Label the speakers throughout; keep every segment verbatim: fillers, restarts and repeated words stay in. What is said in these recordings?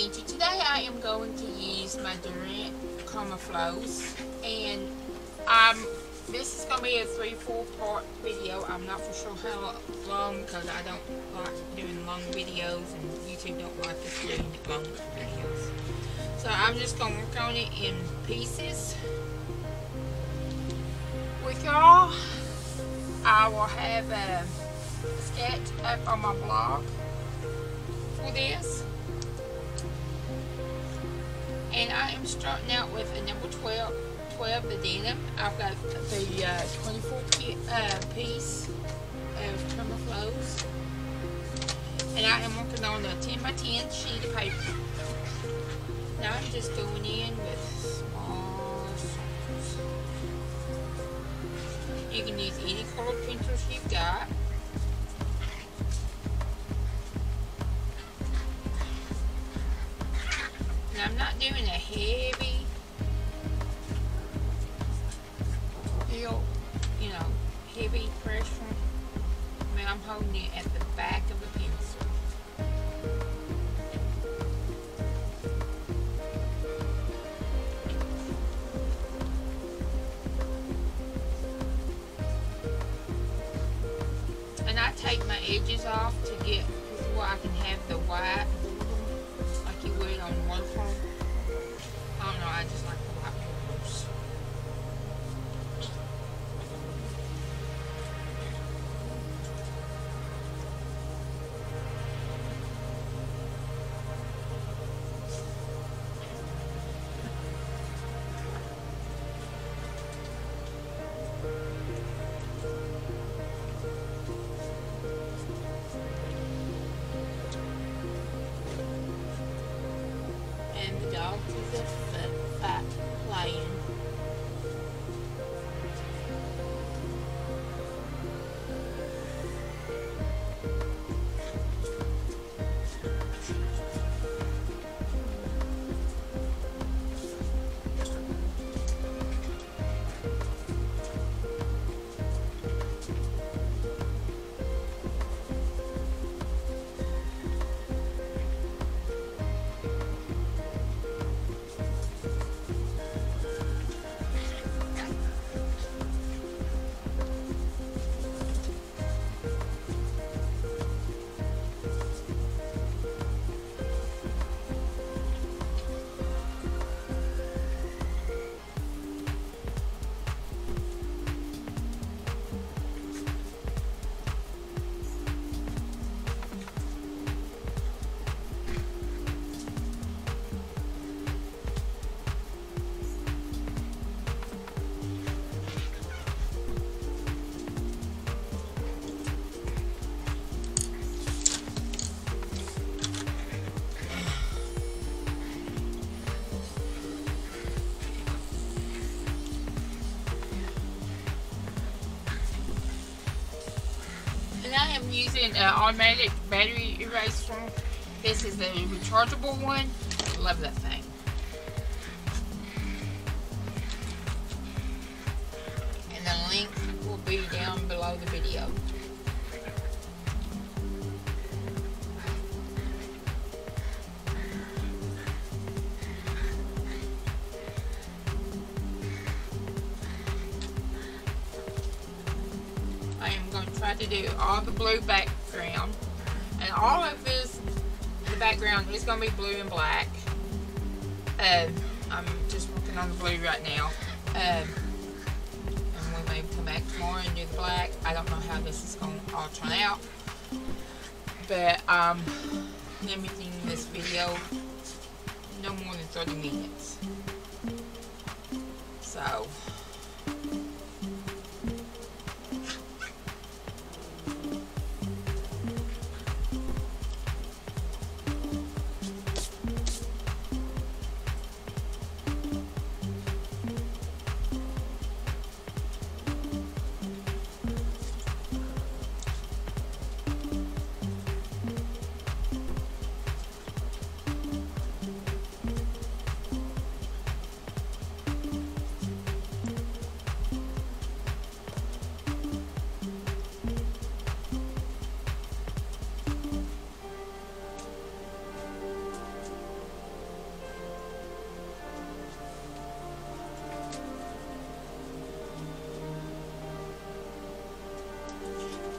Speaker 1: Angie. Today I am going to use my derwent camouflage, and um, this is going to be a three, four part video. I'm not for sure how long because I don't like doing long videos, and YouTube don't like us doing long videos. So I'm just going to work on it in pieces with y'all. I will have a sketch up on my blog for this. And I am starting out with a number twelve, twelve the denim. I've got the uh, twenty-four uh, piece of camouflage. And I am working on a ten by ten sheet of paper. Now I'm just going in with small circles. You can use any colored pencils you've got. And I'm not doing a heavy feel, you know, heavy pressure. I mean, I'm holding it at the back of the pencil. And I take my edges off to get where I can have the white like you would on watercolor. I don't know, I just like the white borders. Dog is a fat lion. And I am using an automatic battery eraser. This is the rechargeable one. I love that thing. And the link will be down below the video. I am going to try to do all the blue background, and all of this, the background is going to be blue and black. Uh, I'm just working on the blue right now. Uh, and we may come back tomorrow and do the black. I don't know how this is going to all turn out, but I'm limiting this video no more than thirty minutes. So.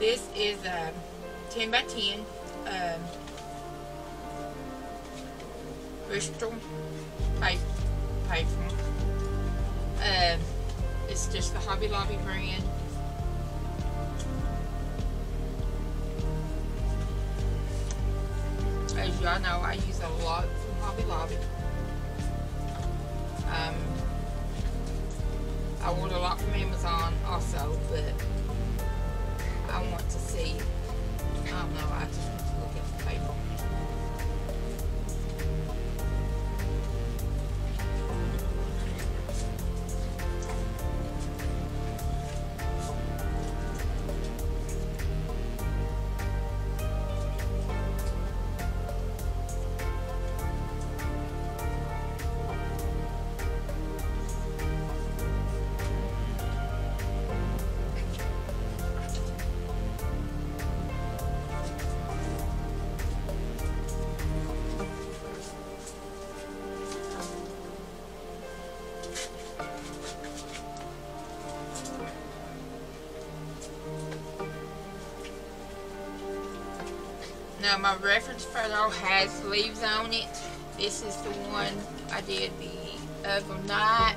Speaker 1: This is a ten by ten um, Bristol paper. paper. Um, it's just the Hobby Lobby brand. As y'all know, I use a lot from Hobby Lobby. Um, I order a lot from Amazon also, but I want to see, I don't know, I just want to look at the paper. Now my reference photo has leaves on it. This is the one I did the other night.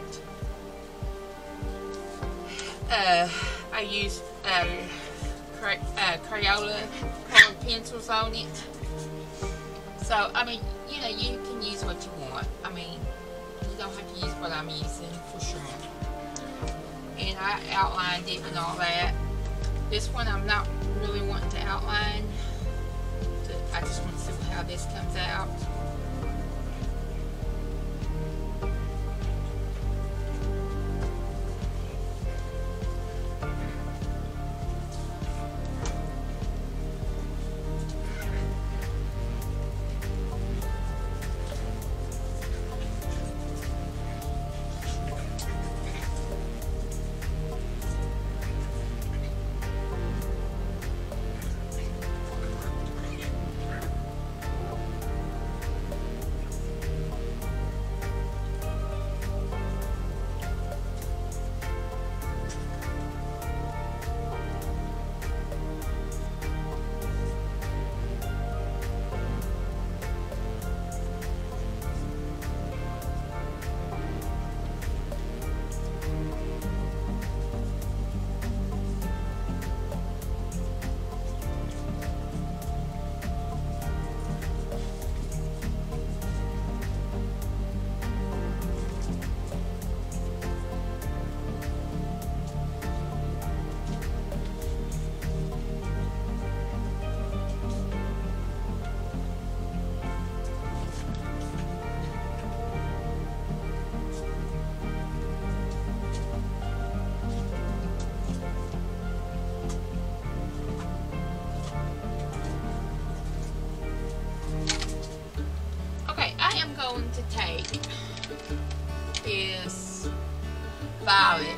Speaker 1: Uh, I used uh, cray uh, Crayola colored pencils on it. So, I mean, you know, you can use what you want. I mean, you don't have to use what I'm using for sure. And I outlined it and all that. This one I'm not really wanting to outline. I just want to see how this comes out. Going to take is violet,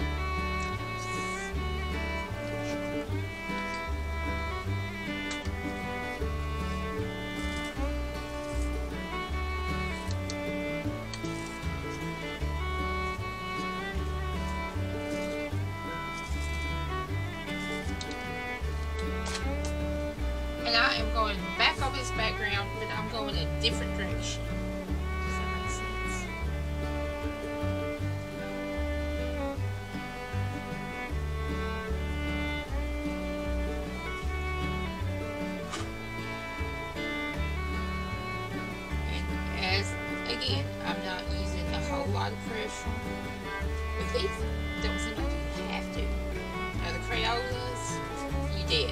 Speaker 1: and I am going back over this background, but I'm going a different direction. Again, I'm not using a whole lot of pressure. With these, don't seem like you have to. Now the Crayolas, you did.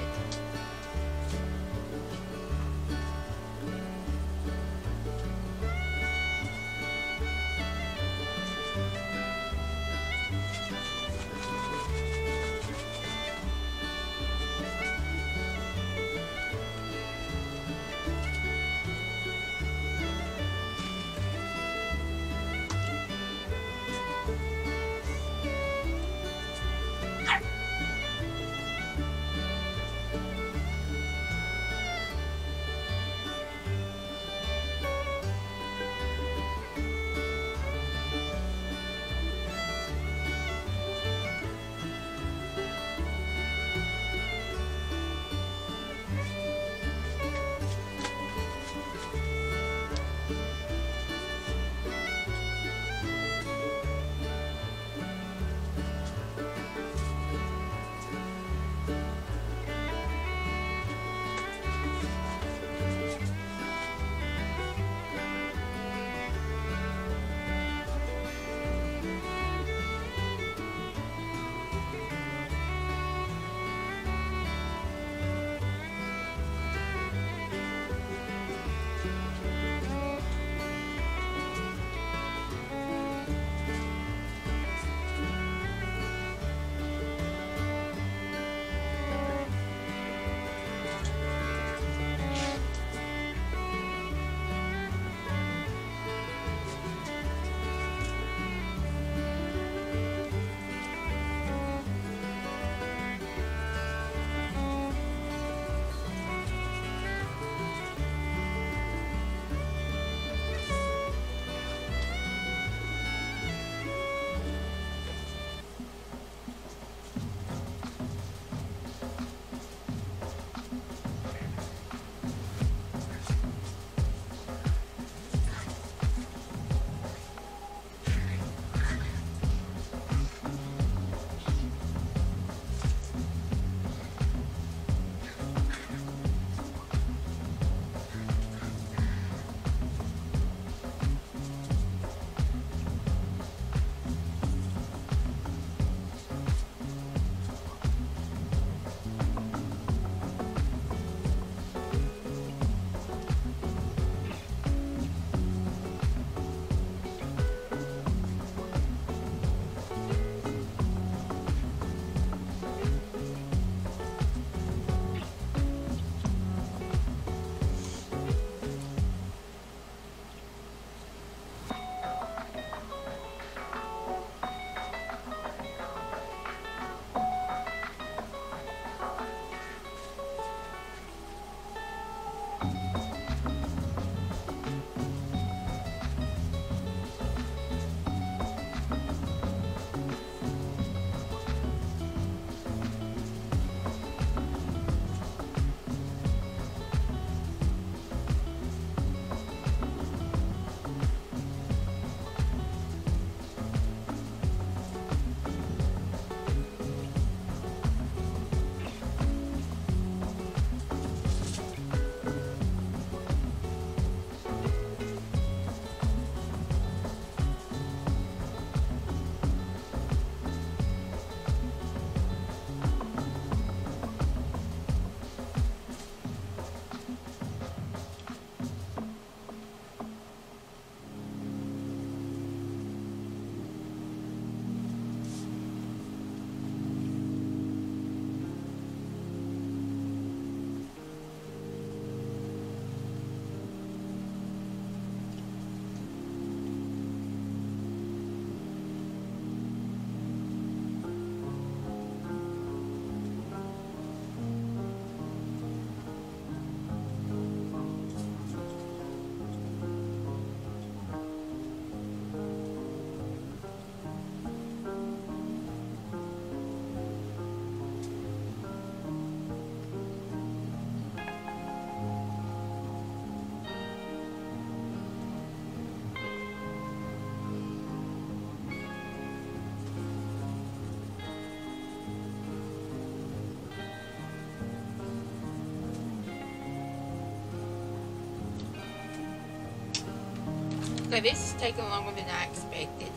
Speaker 1: Okay, this is taking longer than I expected.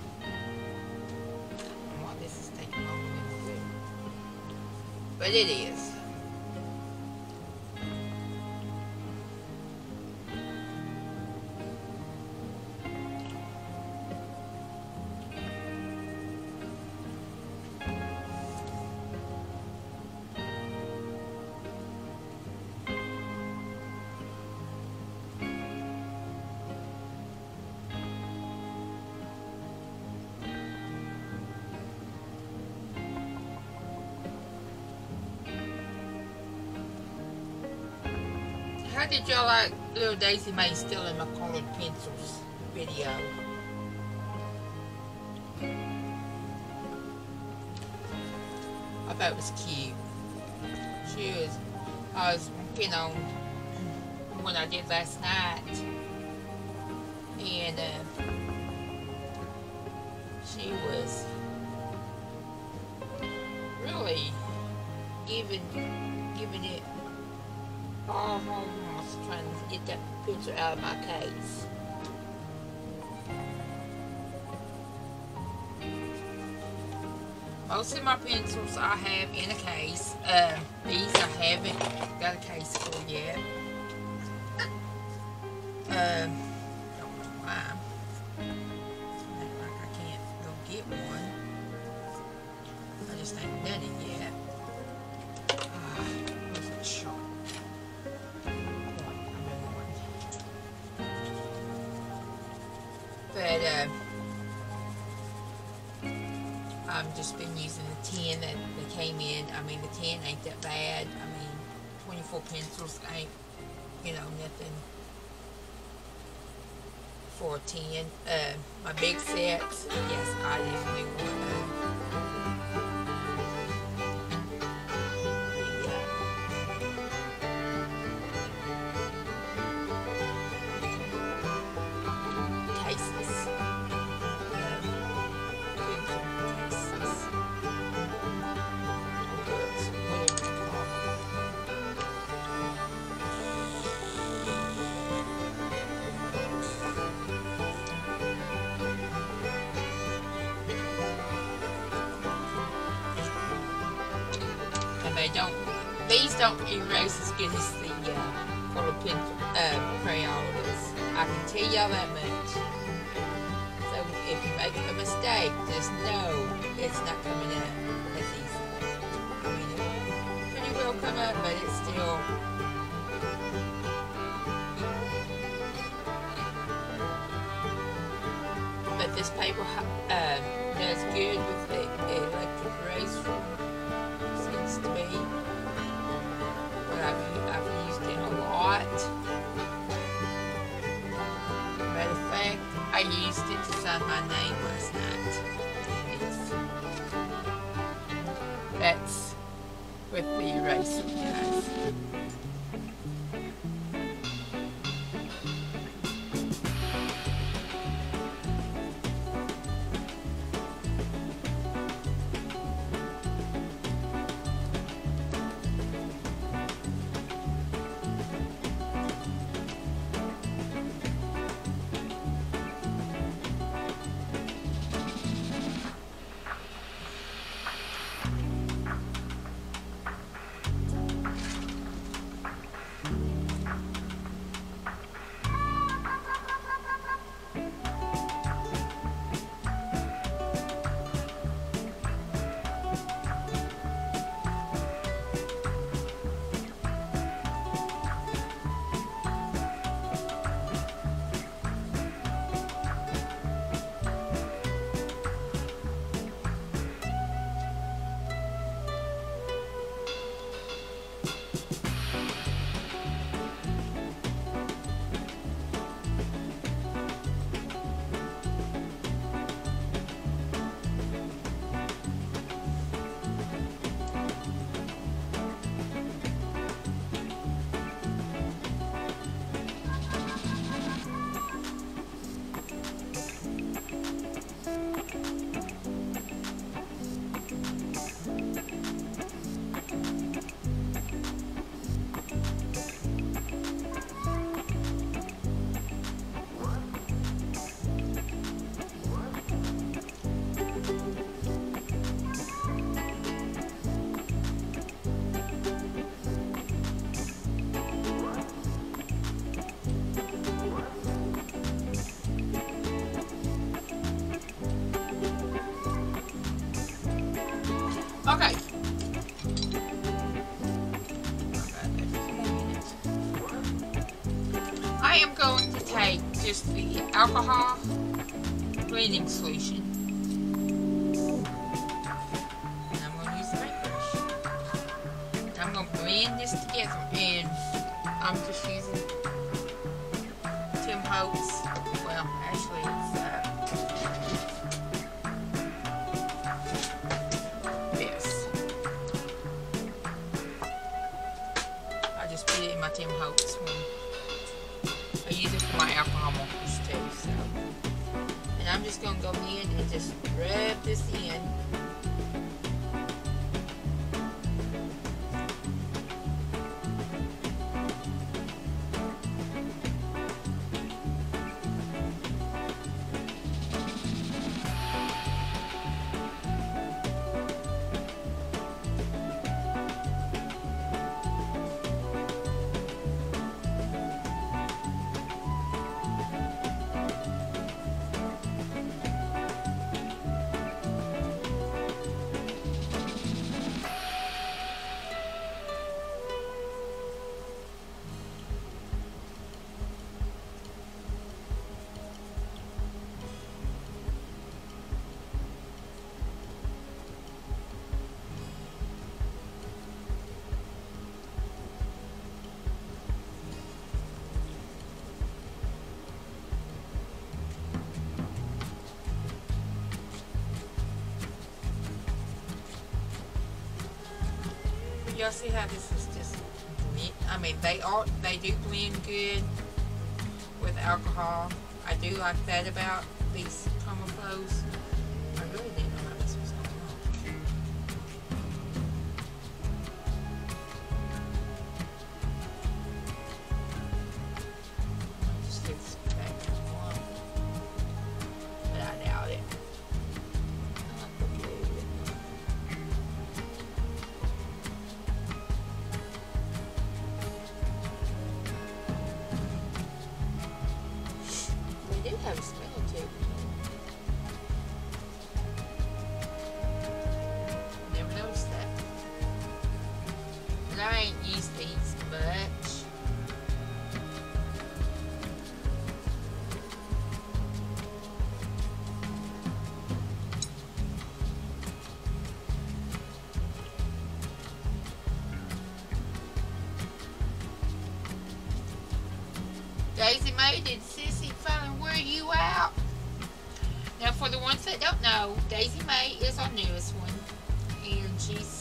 Speaker 1: Well, this is taking longer than it. But it is. How did y'all like little Daisy Mae stealing my colored pencils video? I thought it was cute. She was, I was working on what I did last night, and uh, she was really giving, giving it all home. Trying to get that picture out of my case. Most of my pencils I have in a case. Uh, these I haven't got a case for yet. Um, don't know why. It's like I can't go get one. I just ain't done it yet. Ah, where's that sharp? But uh, I've just been using the tin that, that came in. I mean, the tin ain't that bad. I mean, twenty-four pencils ain't, you know, nothing for a tin. Uh, my big sets, yes, I definitely want uh, they don't, these don't erase as good as the uh, color pencil, uh, crayon does. I can tell y'all that much. So if you make a mistake, just know it's not coming out as easy. I mean, it pretty well come out, but it's still. But this paper uh, does good with the electric eraser. To be, but I've, I've used it a lot. Matter of fact, I used it to sign my name last night. It's, that's with the eraser, guys. Okay. I am going to take just the alcohol blending solution. And I'm going to use the paintbrush. I'm going to blend this together, and I'm just using Tim Holtz. Well, actually it's uh, this. I just put it in my Tim Holtz one. I use it for my alcohol markers too, so. And I'm just going to go in and just rub this in. Y'all see how this is just neat? I mean, they are they do blend good with alcohol. I do like that about these coma clothes. I really didn't know how this was going to work. I'll just take this back one, but I doubt it. They do have a smell too. Never noticed that. But I ain't used these much. Daisy Mae, did Sissy finally wear you out? Now, for the ones that don't know, Daisy Mae is our newest one, and she's